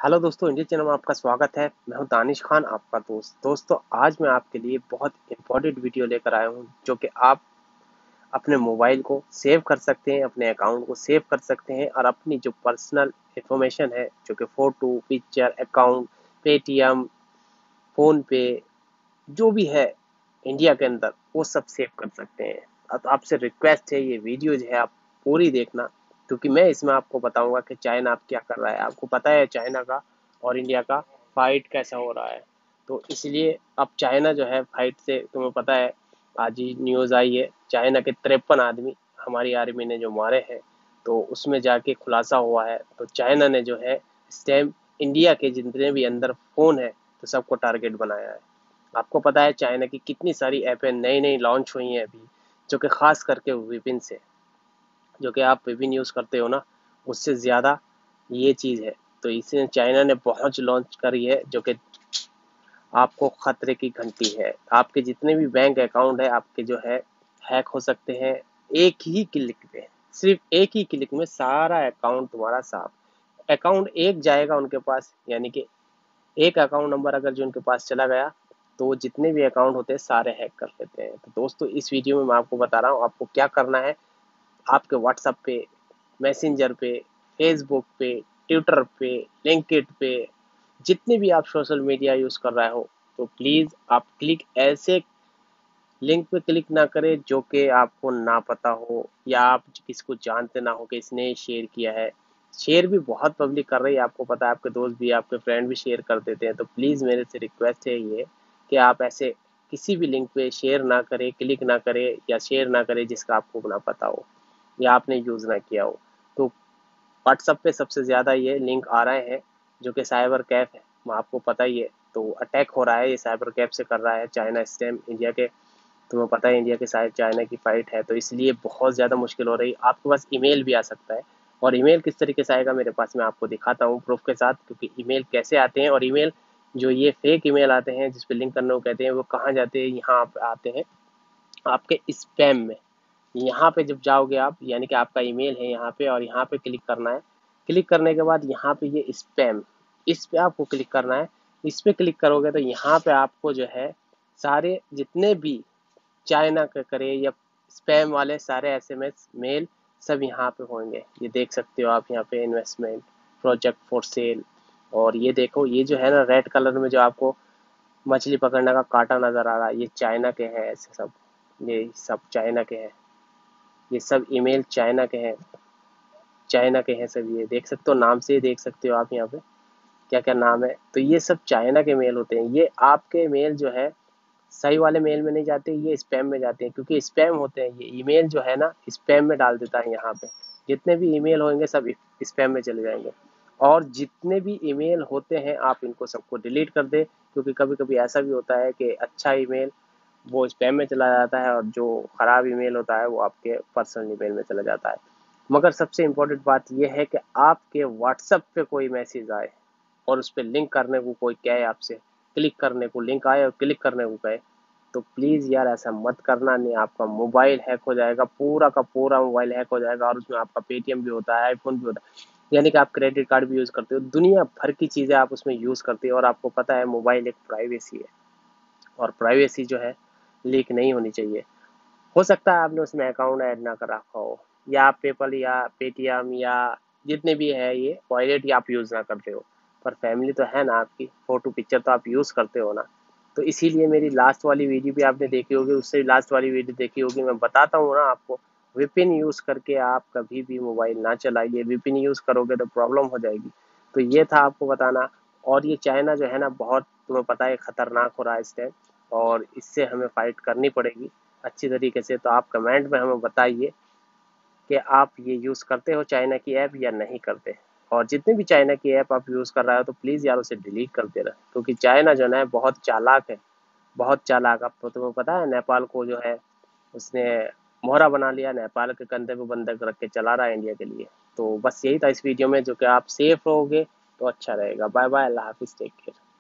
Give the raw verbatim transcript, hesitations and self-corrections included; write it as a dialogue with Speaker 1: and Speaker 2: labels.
Speaker 1: Hello दोस्तों, India channel में आपका स्वागत है। मैं हूं दानिश खान, आपका दोस्त। दोस्तों, आज मैं आपके लिए बहुत इंपॉर्टेंट वीडियो लेकर आया हूं, जो कि आप अपने मोबाइल को सेव कर सकते हैं, अपने अकाउंट को सेव कर सकते हैं और अपनी जो पर्सनल इंफॉर्मेशन है, जो कि photo, picture, account, Paytm, PhonePe, जो भी है इंडिया के अंदर, वो सब सेव कर सकते हैं। अब आपसे रिक्वेस्ट है, ये वीडियो जो है आप पूरी देखना, क्योंकि मैं इसमें आपको बताऊंगा कि चाइना अब क्या कर रहा है। आपको पता है चाइना का और इंडिया का फाइट कैसा हो रहा है, तो इसलिए अब चाइना जो है फाइट से, तुम्हें पता है आज ही न्यूज़ आई है, चाइना के तिरपन आदमी हमारी आर्मी ने जो मारे हैं, तो उसमें जाके खुलासा हुआ है। तो चाइना ने जो है इस टाइम इंडिया के जितने भी अंदर फ़ोन है, तो सबको टारगेट बनाया है। आपको पता है चाइना की कितनी सारी ऐपें नई नई लॉन्च हुई हैं अभी, जो कि खास करके विपिन से, जो कि आप विपिन यूज़ करते हो ना, उससे ज़्यादा ये चीज़ है। तो इसने चाइना ने बहुत लॉन्च करी है, जो कि आपको खतरे की घंटी है। आपके जितने भी बैंक अकाउंट है आपके जो है हैक हो सकते हैं एक ही क्लिक में। सिर्फ एक ही क्लिक में सारा अकाउंट तुम्हारा साफ। अकाउंट एक जाएगा उनके पास, यानी कि एक अकाउंट नंबर अगर जो उनके पास चला गया, तो वो जितने भी अकाउंट होते हैं सारे हैक कर लेते हैं। तो दोस्तों, इस वीडियो में मैं आपको बता रहा हूँ आपको क्या करना है। आपके व्हाट्सएप पे, मैसेंजर पे, फेसबुक पे, ट्विटर पे, लिंक्डइन पे, जितने भी आप सोशल मीडिया यूज़ कर रहे हो, तो प्लीज़ आप क्लिक ऐसे लिंक पे क्लिक ना करें जो कि आपको ना पता हो, या आप किसी को जानते ना हो कि इसने शेयर किया है। शेयर भी बहुत पब्लिक कर रही है, आपको पता है, आपके दोस्त भी, आपके फ्रेंड भी शेयर कर देते हैं। तो प्लीज़ मेरे से रिक्वेस्ट है ये, कि आप ऐसे किसी भी लिंक पे शेयर ना करें, क्लिक ना करें या शेयर ना करें जिसका आपको ना पता हो या आपने यूज़ ना किया हो। तो व्हाट्सएप पे सबसे ज़्यादा ये लिंक आ रहे हैं, जो कि साइबर कैफ है, वो आपको पता ही है। तो अटैक हो रहा है, ये साइबर कैफ से कर रहा है चाइना इस टाइम इंडिया के। तुम्हें पता है इंडिया के साथ चाइना की फाइट है, तो इसलिए बहुत ज़्यादा मुश्किल हो रही है। आपके पास ईमेल भी आ सकता है, और ईमेल किस तरीके से आएगा मेरे पास, मैं आपको दिखाता हूँ प्रूफ के साथ। क्योंकि ईमेल कैसे आते हैं, और ईमेल जो ये फेक ईमेल आते हैं जिस पे लिंक करने को कहते हैं, वो कहाँ जाते हैं, यहाँ पे आते हैं आपके स्पैम में। यहाँ पे जब जाओगे आप, यानी कि आपका ईमेल है यहाँ पे, और यहाँ पे क्लिक करना है। क्लिक करने के बाद यहाँ पे ये स्पैम, इस पे आपको क्लिक करना है। इस पे क्लिक करोगे तो यहाँ पे आपको जो है सारे जितने भी चाइना का करे या स्पैम वाले सारे एसएमएस मेल सब यहाँ पे होंगे। ये देख सकते हो आप, यहाँ पे इन्वेस्टमेंट, प्रोजेक्ट फॉर सेल, और ये देखो ये जो है ना रेड कलर में जो आपको मछली पकड़ने का कांटा नजर आ रहा है, ये चाइना के हैं ऐसे सब। ये सब चाइना के हैं, ये सब ईमेल चाइना के हैं, चाइना के हैं सब। ये देख सकते हो, नाम से ही देख सकते हो आप यहाँ पे क्या क्या नाम है। तो ये सब चाइना के मेल होते हैं। ये आपके मेल जो है सही वाले मेल में नहीं जाते, ये स्पैम में जाते हैं, क्योंकि स्पैम होते हैं। ये ईमेल जो है ना स्पैम में डाल देता है। यहाँ पे जितने भी ईमेल होंगे सब स्पैम में चले जाएंगे। और जितने भी ईमेल होते हैं आप इनको सबको डिलीट कर दे, क्योंकि कभी कभी ऐसा भी होता है कि अच्छा ईमेल वो स्पैम में चला जाता है, और जो ख़राब ईमेल होता है वो आपके पर्सनल ईमेल में चला जाता है। मगर सबसे इम्पोर्टेंट बात यह है कि आपके व्हाट्सएप पे कोई मैसेज आए और उस पर लिंक करने को कोई कहे आपसे, क्लिक करने को लिंक आए और क्लिक करने को कहे, तो प्लीज़ यार ऐसा मत करना। नहीं, आपका मोबाइल हैक हो जाएगा, पूरा का पूरा मोबाइल हैक हो जाएगा। और उसमें आपका पेटीएम भी होता है, आईफोन भी होता है, यानी कि आप क्रेडिट कार्ड भी यूज़ करते हो, दुनिया भर की चीज़ें आप उसमें यूज़ करते हो। और आपको पता है मोबाइल एक प्राइवेसी है, और प्राइवेसी जो है लीक नहीं होनी चाहिए। हो सकता है आपने उसमें अकाउंट ऐड ना कर रखा हो, या आप पेपल या पेटीएम या जितने भी है ये वॉलेट या आप यूज़ ना करते हो, पर फैमिली तो है ना आपकी, फ़ोटो पिक्चर तो आप यूज़ करते हो ना। तो इसीलिए मेरी लास्ट वाली वीडियो भी आपने देखी होगी, उससे लास्ट वाली वीडियो देखी होगी, मैं बताता हूँ ना आपको। विपिन यूज़ करके आप कभी भी मोबाइल ना चलाइए, विपिन यूज़ करोगे तो प्रॉब्लम हो जाएगी। तो ये था आपको बताना। और ये चाइना जो है ना बहुत, तुम्हें पता है, खतरनाक हो रहा है इस टाइम, और इससे हमें फाइट करनी पड़ेगी अच्छी तरीके से। तो आप कमेंट में हमें बताइए कि आप ये यूज़ करते हो चाइना की ऐप या नहीं करते। और जितने भी चाइना की ऐप आप यूज़ कर रहे हो तो प्लीज़ यार उसे डिलीट करते रहे, क्योंकि चाइना जो है बहुत चालाक है, बहुत चालाक। अब तो तुम्हें पता है नेपाल को जो है उसने मोहरा बना लिया, नेपाल के कंधे पे बंधक रख के चला रहा है इंडिया के लिए। तो बस यही था इस वीडियो में, जो कि आप सेफ रहोगे तो अच्छा रहेगा। बाय बाय, अल्लाह हाफिज़, टेक केयर।